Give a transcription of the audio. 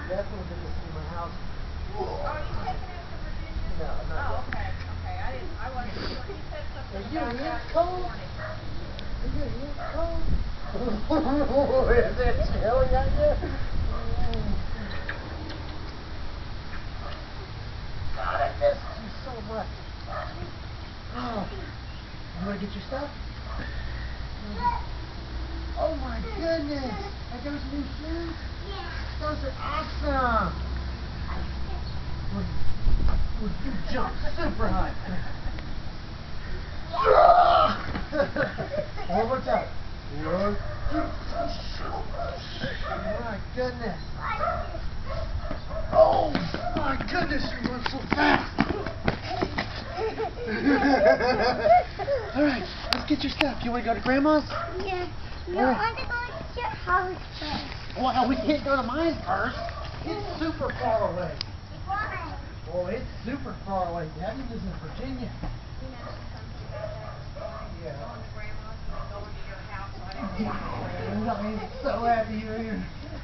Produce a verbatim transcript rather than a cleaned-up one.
definitely get to see my house. Oh, are you taking it to Virginia? No, not Oh, yet. okay, okay. I didn't, I wasn't sure. He said something Are you about here that this cold? morning. Are you here cold? Is it chilly out here? God, I missed you so much. Oh. You want to get your stuff? Oh my goodness! Are those new shoes? Yeah. Those are awesome! Well, well, you jump super high. One more time. One, two. Oh my goodness. Oh my goodness, you run so fast. Alright, let's get your stuff. You want to go to Grandma's? Yeah. No, Alright. I want to go to your house first. Well, we can't go to mine first. It's super far away. Why? Oh, it's super far away. Daddy lives in Virginia. He mentioned something about that this morning. Yeah. Going to Grandma's and then going to your house. So I didn't know. I'm so happy you're here.